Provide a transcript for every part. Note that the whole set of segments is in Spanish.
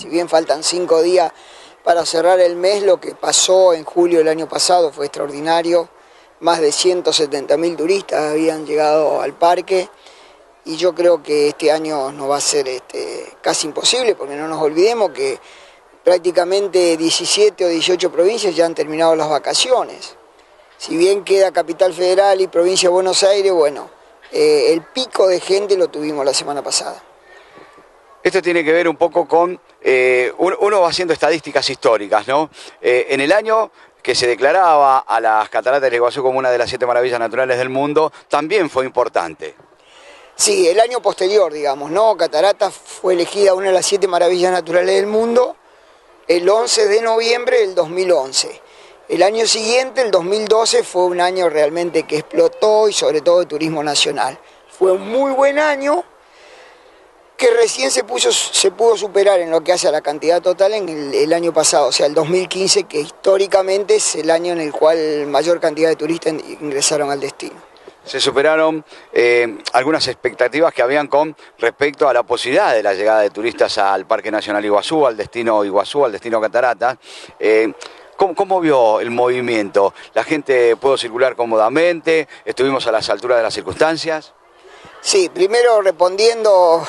Si bien faltan 5 días para cerrar el mes, lo que pasó en julio del año pasado fue extraordinario. Más de 170.000 turistas habían llegado al parque y yo creo que este año no va a ser casi imposible, porque no nos olvidemos que prácticamente 17 o 18 provincias ya han terminado las vacaciones. Si bien queda Capital Federal y Provincia de Buenos Aires, bueno, el pico de gente lo tuvimos la semana pasada. Esto tiene que ver un poco con, uno va haciendo estadísticas históricas, ¿no? En el año que se declaraba a las cataratas del Iguazú como una de las 7 maravillas naturales del mundo, también fue importante. Sí, el año posterior, digamos, ¿no? Cataratas fue elegida una de las 7 maravillas naturales del mundo el 11 de noviembre del 2011. El año siguiente, el 2012, fue un año realmente que explotó, y sobre todo de turismo nacional. Fue un muy buen año que recién se pudo superar en lo que hace a la cantidad total en el año pasado, o sea, el 2015, que históricamente es el año en el cual mayor cantidad de turistas ingresaron al destino. Se superaron algunas expectativas que habían con respecto a la posibilidad de la llegada de turistas al Parque Nacional Iguazú, al destino Cataratas. ¿Cómo vio el movimiento? ¿La gente pudo circular cómodamente? ¿Estuvimos a las alturas de las circunstancias? Sí, primero respondiendo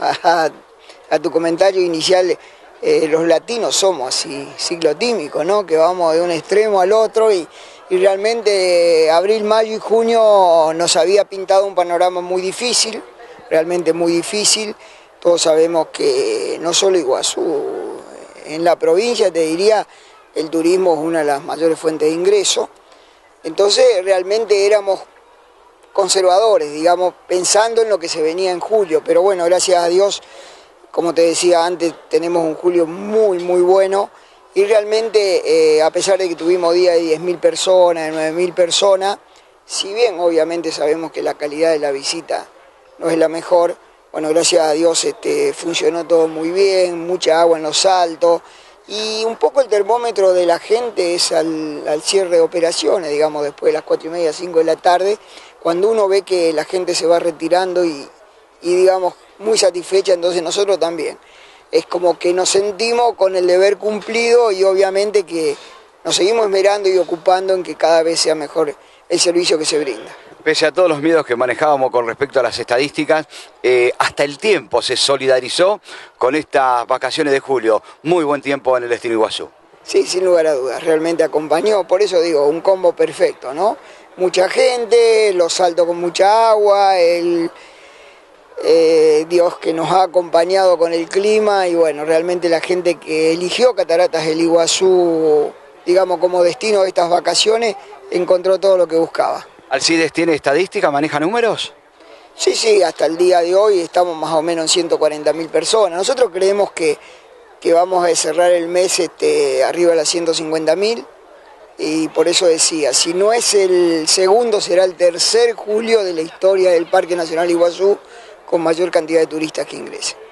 a tu comentario inicial, los latinos somos así ciclotímicos, ¿no? Que vamos de un extremo al otro y realmente abril, mayo y junio nos había pintado un panorama muy difícil, realmente muy difícil. Todos sabemos que no solo Iguazú, en la provincia, te diría, el turismo es una de las mayores fuentes de ingreso. Entonces realmente éramos conservadores, digamos, pensando en lo que se venía en julio, pero bueno, gracias a Dios, como te decía antes, tenemos un julio muy bueno, y realmente a pesar de que tuvimos días de 10.000 personas, de 9.000 personas, si bien obviamente sabemos que la calidad de la visita no es la mejor, bueno, gracias a Dios funcionó todo muy bien, mucha agua en los saltos, y un poco el termómetro de la gente es al cierre de operaciones, digamos, después de las 4:30, 5 de la tarde, cuando uno ve que la gente se va retirando y digamos, muy satisfecha, entonces nosotros también. Es como que nos sentimos con el deber cumplido y obviamente que nos seguimos esmerando y ocupando en que cada vez sea mejor el servicio que se brinda. Pese a todos los miedos que manejábamos con respecto a las estadísticas, hasta el tiempo se solidarizó con estas vacaciones de julio. Muy buen tiempo en el destino Iguazú. Sí, sin lugar a dudas, realmente acompañó, por eso digo, un combo perfecto, ¿no? Mucha gente, los saltos con mucha agua, Dios que nos ha acompañado con el clima y bueno, realmente la gente que eligió Cataratas del Iguazú, digamos, como destino de estas vacaciones, encontró todo lo que buscaba. ¿Alcides tiene estadística, maneja números? Sí, hasta el día de hoy estamos más o menos en 140.000 personas. Nosotros creemos que vamos a cerrar el mes arriba de las 150.000 y por eso decía, si no es el segundo, será el tercer julio de la historia del Parque Nacional Iguazú con mayor cantidad de turistas que ingresen.